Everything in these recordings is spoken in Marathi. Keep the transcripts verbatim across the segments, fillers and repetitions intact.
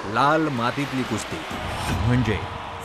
लाल मातीतली कुस्ती म्हणजे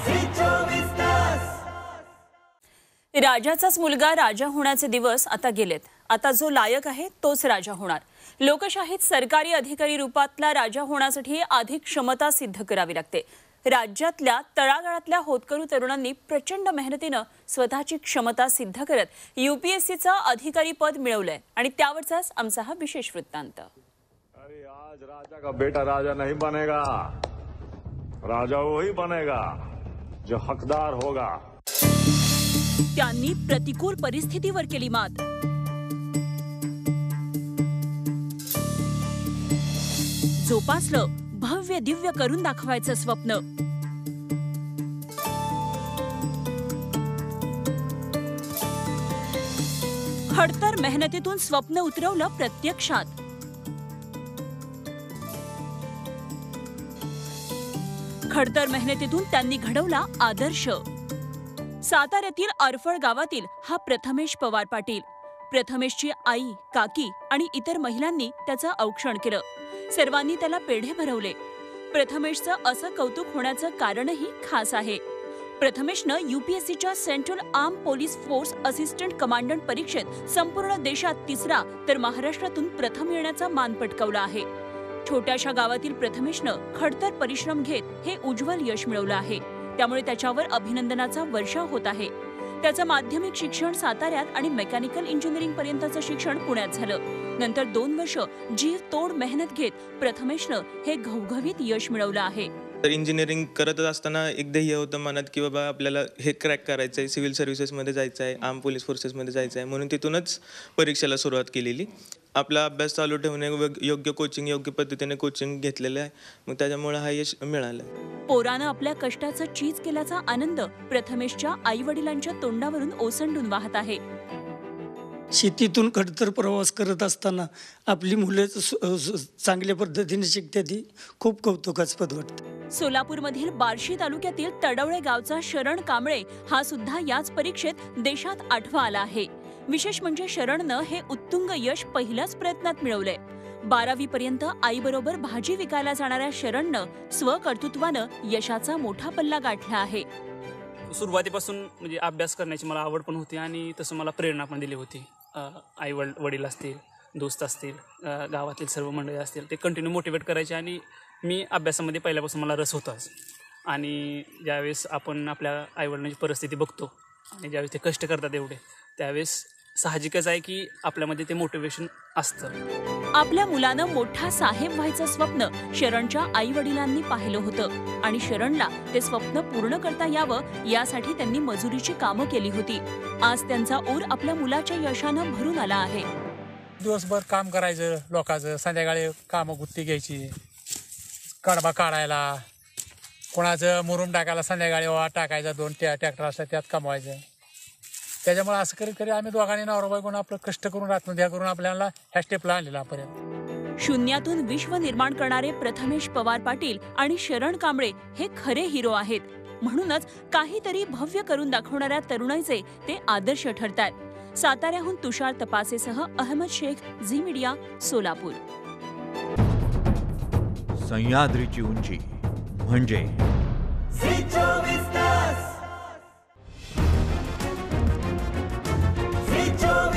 राजाचाच मुलगा राजा होण्याचे दिवस आता गेलेत. आता जो लायक आहे तोच राजा होणार. लोकशाहीत सरकारी अधिकारी रूपातला राजा होण्यासाठी अधिक क्षमता सिद्ध करावी लागते. राज्यातल्या तळागाळातल्या होतकरू तरुणांनी प्रचंड मेहनतीने स्वतःची क्षमता सिद्ध करत यूपीएससीचं अधिकारी पद मिळवलंय आणि त्यावरचाच आमचा हा विशेष वृत्तांत. अरे आज राजा का बेटा राजा नहीं बनेगा, राजा वही बनेगा जो हकदार होगा. त्यांनी प्रतिकूल परिस्थितीवर केली मात. जोपासलं भव्य दिव्य करून दाखवायचं स्वप्न. खडतर मेहनतीतून स्वप्न उतरवलं प्रत्यक्षात. खडतर मेहनतीतून त्यांनी घडवला आदर्श. साताऱ्यातील अरफळ गावातील हा प्रथमेश पवार पाटील. प्रथमेशची आई, काकी आणि इतर महिलांनी त्याचं औक्षण केलं. सर्वांनी त्याला पेढे भरवले. प्रथमेशचं असं कौतुक होण्याचं कारणही खास आहे. प्रथमेशनं यूपीएससीच्या central arm police force assistant commandant परीक्षेत संपूर्ण देशात तिसरा तर महाराष्ट्रातून प्रथम येण्याचा मान पटकावला आहे. छोट्याशा गावातील प्रथमेशनं खडतर परिश्रम घेत हे उज्ज्वल यश मिळवलं आहे. त्यामुळे त्याच्यावर अभिनंदनाचा वर्षाव होत आहे. त्याचं माध्यमिक शिक्षण साताऱ्यात आणि मेकॅनिकल इंजिनिअरिंग पर्यंतचं शिक्षण पुण्यात झालं. नंतर दोन वर्ष जीव तोड मेहनत घेत प्रथमेशनं हे घवघवीत यश मिळवलं आहे. तर इंजिनिअरिंग करत असताना एक ध्येय होतं मनात की बाबा आपल्याला हे क्रॅक करायचं आहे, सिव्हिल सर्व्हिसेसमध्ये जायचं आहे, आर्म पोलीस फोर्सेसमध्ये जायचं आहे. म्हणून तिथूनच परीक्षेला सुरुवात केलेली. आपला अभ्यास चालू ठेवणे, योग्य कोचिंग, योग्य पद्धतीने कोचिंग घेतलेलं आहे. मग त्याच्यामुळे हा यश मिळालं. पोरानं आपल्या कष्टाचं चीज केल्याचा आनंद प्रथमेशच्या आई वडिलांच्या तोंडावरून ओसंडून वाहत आहे. शेतीतून खडतर प्रवास करत असताना आपली मुले चांगल्या पद्धतीने शिकतात ही खूप कौतुकास्पद वाटतं. सोलापूरमधील बार्शी तालुक्यातील तडवळे गावचा शरण कांबळे हा सुद्धा याच परीक्षेत देशात आठवा आला आहे. विशेष म्हणजे शरणनं हे उत्तुंग यश पहिल्याच प्रयत्नात मिळवलंय. बारावी पर्यंत आईबरोबर भाजी विकायला जाणाऱ्या शरणनं स्वकर्तृत्वानं यशाचा मोठा पल्ला गाठला आहे. सुरुवातीपासून म्हणजे अभ्यास करण्याची मला आवड पण होती आणि तसं मला प्रेरणा पण दिली होती. आई वडील असतील, दोस्त असतील, गावातील सर्व मंडळी असतील, ते कंटिन्यू मोटिवेट करायचे आणि मी अभ्यासामध्ये पहिल्यापासून मला रस होताच. आणि ज्यावेळेस आपण आपल्या आईवडिलांची परिस्थिती बघतो आणि ज्यावेळेस ते कष्ट करतात एवढे, त्यावेळेस साहजिकच आहे की आपल्यामध्ये ते मोटिवेशन असतं. आपल्या मुलानं मोठा साहेब व्हायचं स्वप्न शरणच्या आई वडिलांनी पाहिलं होतं आणि शरणला ते स्वप्न पूर्ण करता यावं यासाठी त्यांनी मजुरीची कामं केली होती. आज त्यांचा ऊर आपल्या मुलाच्या यशानं भरून आला आहे. दिवसभर काम करायचं लोकांचं, संध्याकाळी कामं गुत्ती घ्यायची, कडबा काढायला, कोणाचं मुरुम टाकायला संध्याकाळी वाट टाकायचा, दोन त्या ट्रॅक्टर असतात त्यात कमवायचं. त्याच्यामुळे असं करीत करी आम्ही दोघांनी नवरा बायकोन आपलं कष्ट करून आत्महत्या करून आपल्याला ह्या स्टेपला आणलेला पर्यंत. शून्यातून विश्व निर्माण करणारे प्रथमेश पवार पाटील आणि शरण कांबळे हे खरे हिरो आहेत. म्हणूनच काहीतरी भव्य करून दाखवणाऱ्या तरुणाईचे ते आदर्श ठरतात. साताऱ्याहून तुषार तपासेसह अहमद शेख, झी मीडिया, सोलापूर. सह्याद्रीची उंची म्हणजे Joe